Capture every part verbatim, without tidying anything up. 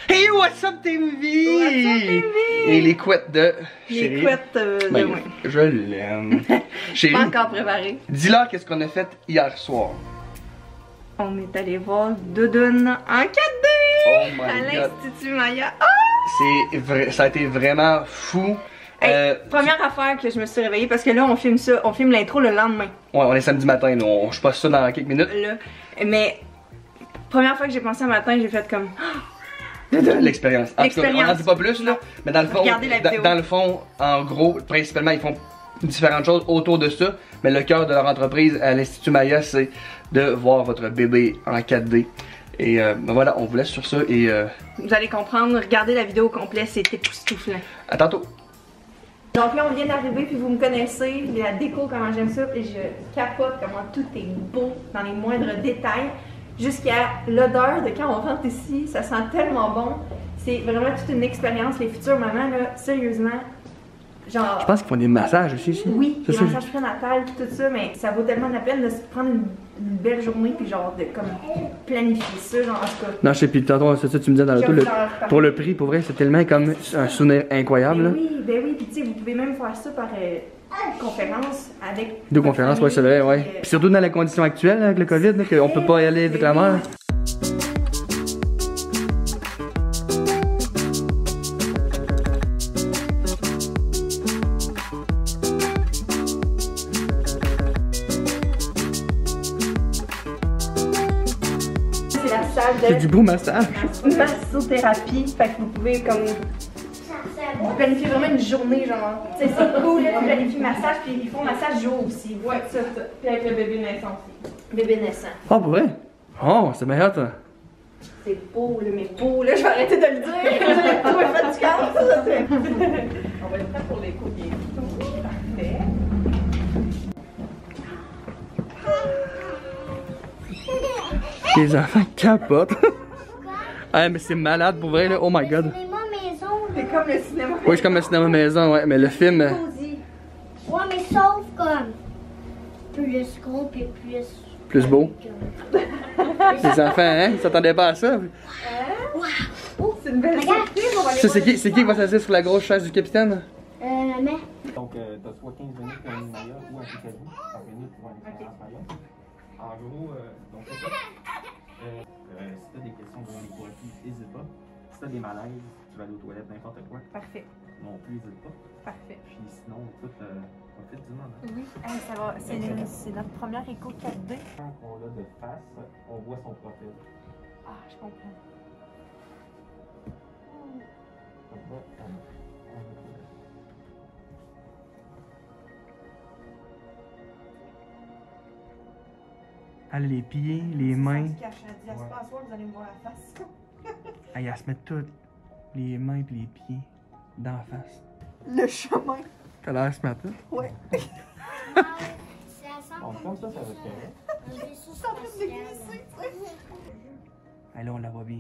Hey, what's up, T M V? What's up, T M V? Et les couettes de Les Chérie. couettes euh, de Ben, moi. je l'aime. Chérie, Pas encore préparé. dis-leur qu'est-ce qu'on a fait hier soir. On est allé voir Doudoune en quatre D Oh my à god. l'Institut Maya. Ah! C'est vrai, ça a été vraiment fou. Hey, Euh, première affaire que je me suis réveillée parce que là on filme ça, on filme l'intro le lendemain. ouais, on est samedi matin, nous, on, je passe ça dans quelques minutes. Là. Mais première fois que j'ai pensé un matin, j'ai fait comme L'expérience. En tout cas, on n'en dit pas plus là, Non. mais dans le fond, Regardez la dans, vidéo. dans le fond, en gros, principalement, ils font différentes choses autour de ça, mais le cœur de leur entreprise à l'Institut Maya, c'est de voir votre bébé en quatre D. Et euh, ben voilà, on vous laisse sur ça et euh, vous allez comprendre, regardez la vidéo au complet, c'est époustouflant. à tantôt. Donc là, on vient d'arriver, puis vous me connaissez, la déco, comment j'aime ça, puis je capote comment tout est beau dans les moindres détails, jusqu'à l'odeur de quand on rentre ici, ça sent tellement bon. C'est vraiment toute une expérience, les futures mamans, là, sérieusement, genre... Je pense qu'ils font des massages aussi ici. Oui, Ça, des c'est- massages prénatales, tout ça, mais ça vaut tellement la peine de se prendre une, une belle journée, puis genre de comme planifier ça, genre en tout cas. Non, je sais, puis tantôt, c'est ça, tu me disais dans l'auto, le, pour le prix, pour vrai, c'est tellement comme un souvenir incroyable. Ben là. oui, ben oui, puis tu sais, vous pouvez même faire ça par euh, conférence avec... Deux conférences, ouais, c'est vrai, ouais. Puis, euh, Puis surtout dans la condition actuelle, là, avec le COVID, là, qu'on peut pas y aller avec la mère. C'est la salle C'est du de beau massage. massothérapie, fait que vous pouvez comme planifier vraiment une journée, genre. Tu sais, c'est cool, là, tu planifies massage, puis ils font massage jour aussi. Ouais, ça, ça. Puis avec le bébé naissant aussi. Bébé naissant. Oh, pour vrai? Oh, c'est meilleur, toi. C'est beau, là, mais beau, là, je vais arrêter de le dire. Je vais être trop fatigante. On va être prêt pour les coups. Parfait. Les enfants capotent. Ah, mais c'est malade, pour vrai, là. Oh my god. Cinéma maison, C'est comme le cinéma. Oui, c'est comme un cinéma maison, ouais, mais le film. euh, cosy. Ouais, mais sauf comme plus gros et plus. Plus beau. Les enfants, hein? Ils s'attendaient pas à ça. C'est une belle Regarde. surprise, on va aller Ça, c'est voir qui, c'est qui qui va s'asseoir sur la grosse chaise du capitaine? Euh, mais. Donc, euh, tu as soit quinze minutes pour une Maya ou un Picaboo, par minute pour une expérience Maya. En gros, euh, donc c'est ça. Euh, euh, si tu as des questions de l'équalité, n'hésite pas. Si tu as des malaises, tu vas aller aux toilettes, n'importe quoi, Parfait, non plus, n'hésite pas. parfait. Puis sinon, écoute, euh, profite du moment. Oui, hey, ça va. C'est le- c'est notre première écho quatre D. Quand on l'a de face, on voit son profil. Ah, je comprends. Comme ça, on, on le voit. Ah, les pieds, les mains. Ça se cache, elle dit, à ce pas à soir, vous allez me voir la face. Ah, elle se met toutes les mains et les pieds dans la face. Le chemin. T'as l'air ce matin? Ouais. C'est à cent Donc, comme ça, ça va se faire. un vaisseau Ça en train de glisser, spatial. tu sais. Ah, là, on la voit bien.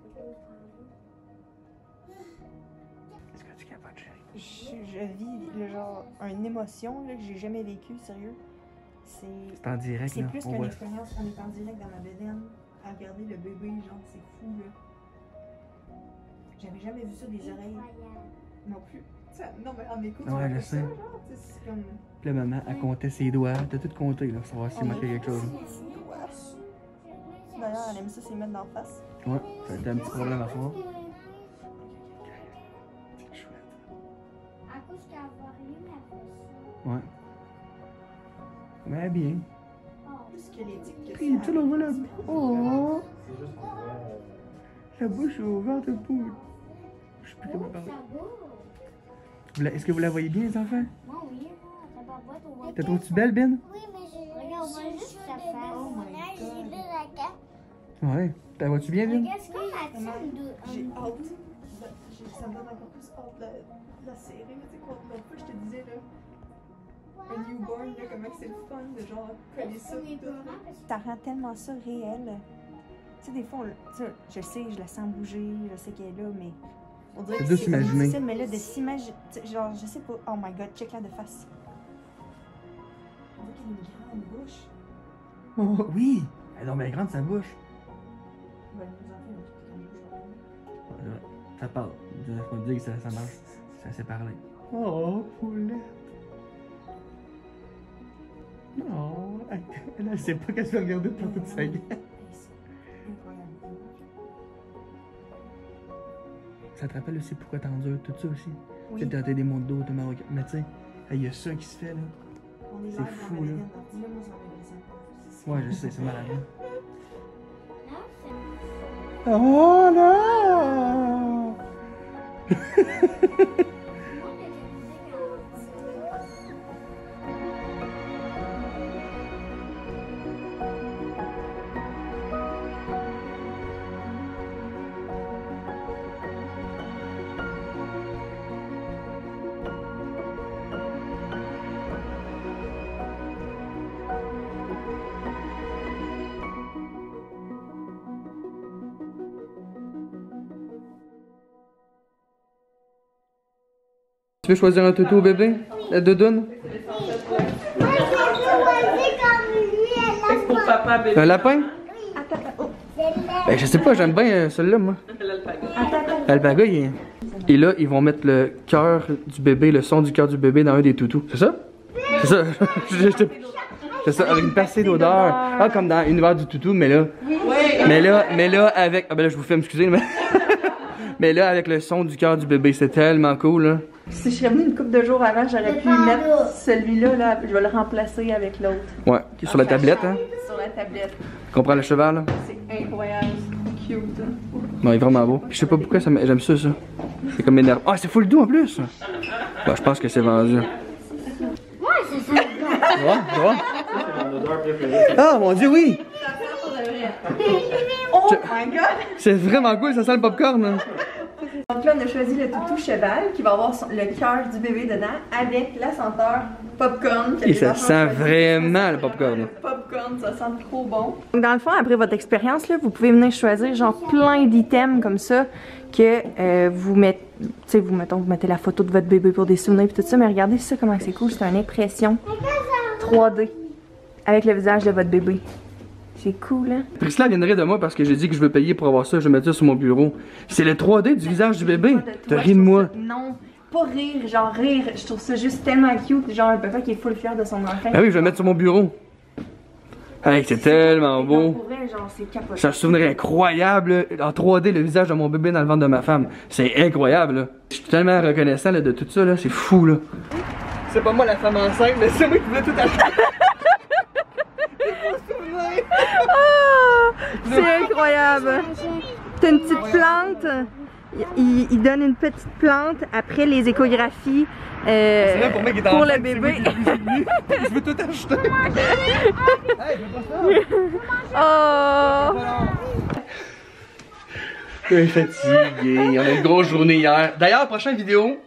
Est-ce que tu capotes, chérie? Je, je vis le genre une émotion là, que j'ai jamais vécue, sérieux. C'est C'est en direct, c'est là. plus On qu'une voit. expérience. On est en direct dans ma bédaine à regarder le bébé, genre c'est fou là. J'avais jamais vu ça des oreilles non plus. Ça- non mais en écoute, Ouais, je sais. c'est comme Puis la maman, elle comptait ses doigts. T'as tout compté, là, pour savoir s'il manquait quelque chose. D'ailleurs, elle aime ça, c'est mettre d'en face. Ouais, ça a été un petit problème à faire. C'est chouette. À cause qu'elle va rien, elle fait ça. Ouais. Mais bien. Plus squelettique que Puis, tu ça. la vois là. Oh! C'est juste qu'on voit. euh, La bouche est ouverte, pour. Je sais plus comment Oh, parler. ça va. Vous la- Est-ce que vous la voyez bien, les enfants? Moi, oui, ta baboîte, on va. T'as trouvé-tu belle, Ben? Oui, mais j'ai. Regarde, on va juste sa face. Oh my god. Ouais. T'as vois-tu bien, Ben? Regarde ce qu'il y a Maman, de. J'ai hâte. J'ai- Ça me donne encore plus hâte de la, la série. Tu sais, quand l'autre fois, je te disais, là, un newborn, là, comment que c'est le fun de genre coller ça. pis tout. Ça rend tellement ça réel. Tu sais, des fois, on le- tu sais, je sais, je la sens bouger, je sais qu'elle est là, mais on dirait C'est que de c'est s'imaginer. difficile, mais là, de s'imaginer, tu sais, genre, je sais pas, oh my god, check la de face. On dirait qu'elle a une grande bouche. Oh, oui! Elle est donc bien grande, sa bouche. Ben, nos enfants, ils ont toutes une bouche. Ça parle. Je vais pas dire que ça, ça marche. Ça s'est parlé. Oh, poulette. Non, elle, elle, elle sait pas qu'elle se fait regarder pour toute sa gueule. Ça te rappelle aussi pourquoi t'endures tout ça aussi? Oui. Tu sais, t'as des mondes d'eau, t'as Marocain. Mais tu sais, il y a ça qui se fait là. C'est fou là. Ouais, je sais, c'est malade. Oh non! Tu veux choisir un toutou au bébé? La doudoune? Un lapin? Ben, je sais pas, j'aime bien celui-là, moi. L'alpaga, il est... Et là, ils vont mettre le cœur du bébé, le son du cœur du bébé dans un des toutous. C'est ça? C'est ça? C'est ça, avec une percée d'odeur. Ah, comme dans l'univers du toutou, mais là... Mais là, mais là, avec... Ah ben là, je vous fais m'excuser, mais... Mais là, avec le son du cœur du bébé, c'est tellement cool, là. Si je serais venue une couple de jours avant, j'aurais pu mettre celui-là, là, je vais le remplacer avec l'autre. Ouais, qui est sur la tablette, hein? Sur la tablette. Tu comprends le cheval, là? C'est incroyable, c'est cute. Hein? Non, il est vraiment beau. Puis je sais pas pourquoi, ça j'aime ça, ça. C'est comme énervant. Ah, c'est full doux en plus! Bah, je pense que c'est vendu. Ouais, c'est ça. Tu vois? Tu vois? Ah, mon Dieu, oui! Oh my god! C'est vraiment cool, ça sent le popcorn, là. Donc là, on a choisi le toutou cheval qui va avoir son, le cœur du bébé dedans avec la senteur popcorn. Et ça sent vraiment le popcorn. Popcorn, ça sent trop bon. Donc dans le fond, après votre expérience, là, vous pouvez venir choisir genre plein d'items comme ça que euh, vous mettez, tu sais, vous mettons, vous mettez la photo de votre bébé pour des souvenirs et tout ça, mais regardez ça comment c'est cool, c'est une impression trois D avec le visage de votre bébé. C'est cool, hein? Priscilla viendrait de moi parce que j'ai dit que je veux payer pour avoir ça, je vais mettre ça sur mon bureau. C'est le trois D du visage du bébé. T'as ri de moi. Non, pas rire, genre rire. Je trouve ça juste tellement cute, genre un papa qui est full fier de son enfant. Ah oui, je vais le mettre sur mon bureau. Hey, c'est tellement beau. Pour vrai, genre, c'est capoté. C'est un souvenir incroyable, en trois D, le visage de mon bébé dans le ventre de ma femme. C'est incroyable, là. Je suis tellement reconnaissant là, de tout ça, là. C'est fou, là. C'est pas moi la femme enceinte, mais c'est moi qui voulais tout acheter. Oh, c'est incroyable. T'as une petite plante. Il, il donne une petite plante après les échographies euh, pour, moi qui est pour en le fait, bébé. Je veux tout acheter. Hey, je veux pas ça. Oh. Je suis fatigué. On a une grosse journée hier. D'ailleurs, prochaine vidéo,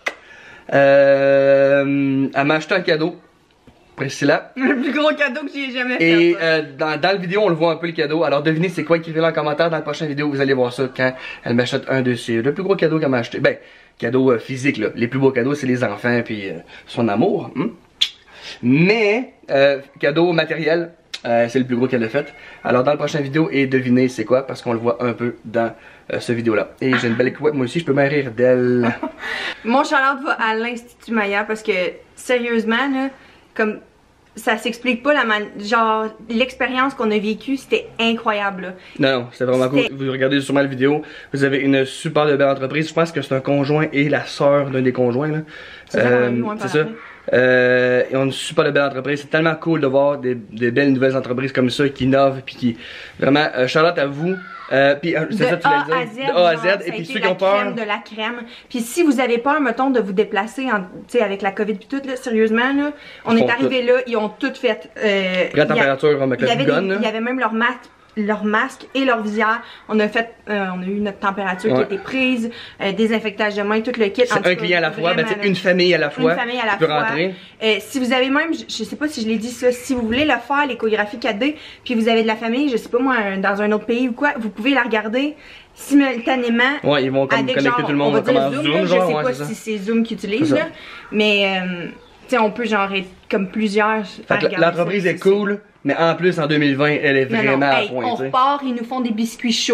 euh, elle m'a acheté un cadeau. Priscilla. Le plus gros cadeau que j'ai jamais fait. Et euh, dans, dans la vidéo, on le voit un peu le cadeau. Alors devinez c'est quoi, écrivez-le en commentaire. Dans la prochaine vidéo, vous allez voir ça quand elle m'achète un de ses... Le plus gros cadeau qu'elle m'a acheté. Ben, cadeau euh, physique là. Les plus beaux cadeaux, c'est les enfants puis euh, son amour. Hein? Mais, euh, cadeau matériel, euh, c'est le plus gros qu'elle a fait. Alors dans la prochaine vidéo, et devinez c'est quoi, parce qu'on le voit un peu dans euh, ce vidéo-là. Et j'ai une belle couette, moi aussi, je peux bien rire d'elle. Mon shout-out va à l'Institut Maya parce que, sérieusement, là, comme... ça s'explique pas la man... genre l'expérience qu'on a vécue, c'était incroyable là. Non non, c'est vraiment cool. Vous regardez sûrement la vidéo, vous avez une super belle entreprise. Je pense que c'est un conjoint et la sœur d'un des conjoints là. C'est euh, ça. Euh, ils ont une super belle entreprise. C'est tellement cool de voir des, des belles nouvelles entreprises comme ça qui innovent puis qui vraiment euh, Charlotte à vous. Euh, puis c'est ça tu l'as dit. De A à Z. Et puis ceux qui ont peur. De la crème. Puis si vous avez peur, mettons, de vous déplacer, tu sais, avec la COVID puis tout là, sérieusement là, on est arrivé là, ils ont tout fait. Euh, Prêt à température avec la gun. Il y avait même leur masque. Leur masque et leur visière. On a fait, euh, on a eu notre température ouais. qui a été prise, euh, désinfectage de main, tout le kit. C'est un client à la fois, ben, une famille à la fois. Une famille à la fois. Rentrer. Euh, si vous avez même, je, je sais pas si je l'ai dit ça, si vous voulez le faire, l'échographie quatre D, puis vous avez de la famille, je sais pas moi, dans un autre pays ou quoi, vous pouvez la regarder simultanément. Ouais, ils vont comme connecter genre, tout le monde comme en Zoom. Zoom Là, genre, je sais ouais, pas si c'est Zoom qu'ils utilisent là, mais euh, tu sais, on peut genre être comme plusieurs. L'entreprise est cool. Mais en plus, en deux mille vingt, elle est vraiment non, non. à Hey, point. On repart, ils nous font des biscuits chauds.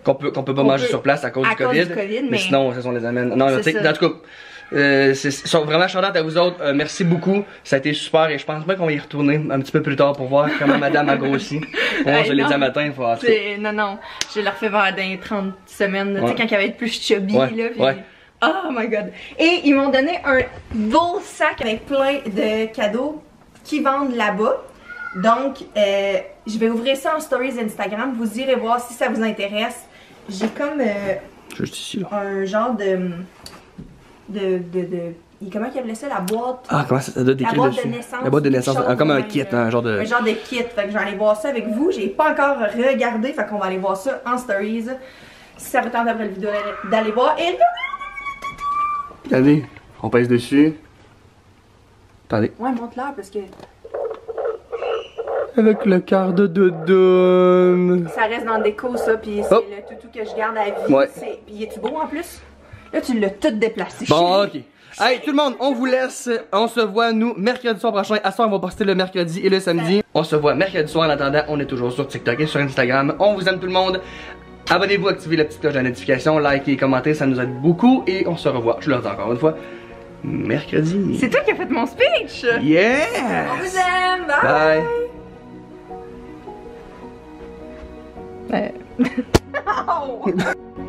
qu'on peut, qu'on peut pas qu'on manger peut, sur place à cause, à du, cause COVID, du COVID. Mais, mais sinon, ça, on les amène. Non, c'est en tout cas, euh, c'est sont vraiment chantantes à vous autres. Euh, merci beaucoup. Ça a été super et je pense bien qu'on va y retourner un petit peu plus tard pour voir comment madame a grossi. Moi, hey, je l'ai non. dit un matin, il faut en tout cas. Non, non, je l'ai refait vers dans les trente semaines, Ouais. tu sais, quand il avait été plus chubby, Ouais, là. Puis... ouais. Oh my god. Et ils m'ont donné un beau sac avec plein de cadeaux qui vendent là-bas. Donc, euh, je vais ouvrir ça en stories Instagram. Vous irez voir si ça vous intéresse. J'ai comme euh, Juste ici, là. un genre de... de, de, de comment ils appelaient ça? La boîte? Ah, comment ça, ça doit être La écrit boîte dessus? de naissance. La boîte de naissance, quelque chose comme de un même, kit, là. un genre de... Un genre de kit. Fait que je vais aller voir ça avec vous. J'ai pas encore regardé. Fait qu'on va aller voir ça en stories. Si ça vous tente après la vidéo d'aller voir. Et... Regardez, on pèse dessus. Attendez. Ouais, monte-leur parce que Avec le cœur de Doudoune. ça reste dans le déco, ça. Puis c'est Oh. le toutou que je garde à vie. Ouais. C'est- Puis es-tu beau en plus? Là, tu l'as tout déplacé. Bon, chérie. ok. Hey, tout le monde, on vous laisse. On se voit, nous, mercredi soir prochain. À ce soir, on va poster le mercredi et le samedi. On se voit mercredi soir. En attendant, on est toujours sur TikTok et sur Instagram. On vous aime tout le monde. Abonnez-vous, activez la petite cloche de notification, likez, commentez, ça nous aide beaucoup. Et on se revoit, je le redis encore une fois, mercredi. C'est toi qui as fait mon speech! Yeah! On vous aime! Bye! Bye! Euh... Ow!